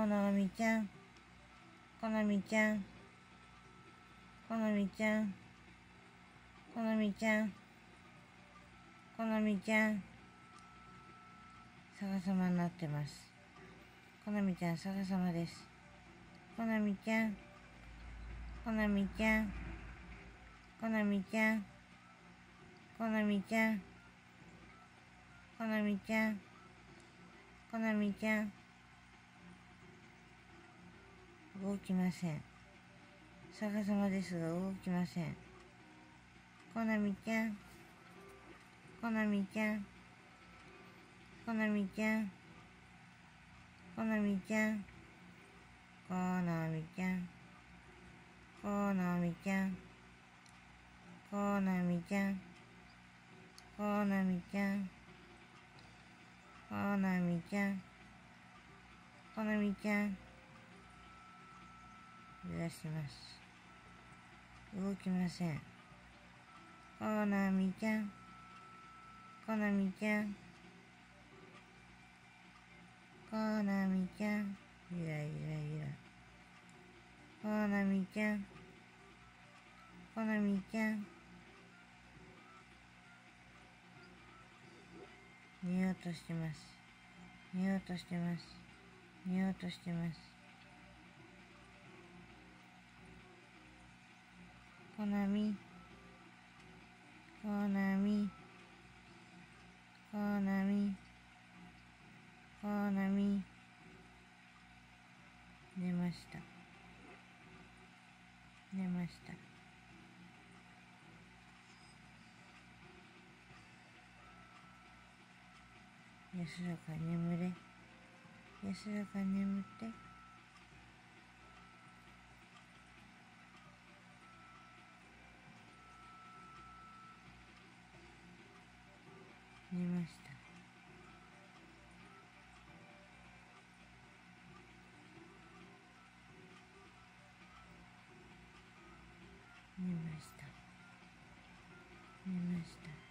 なみちゃん、こなみちゃん、こなみちゃん、こなみちゃん、こなみちゃん、逆さまになってます。こなみちゃん逆さまです。こなみちゃん、こなみちゃん、こなみちゃん、こなみちゃん、こなみちゃん、こなみちゃん、動きません。逆さまですが動きません。こなみちゃん、こなみちゃん、こなみちゃん、こなみちゃん、こなみちゃん、こなみちゃん、こなみちゃん、こなみちゃん、こなみちゃん、こなみちゃん、揺らします。動きません。こなみちゃん、こなみちゃん、こなみちゃん、ゆらゆらゆら。こなみちゃん、こなみちゃん、寝ようとしてます。寝ようとしてます。寝ようとしてます。こなみ、こなみ、こなみ、こなみ、寝ました。寝ました。安らかに眠れ。安らかに眠って。寝ました。寝ました。寝ました。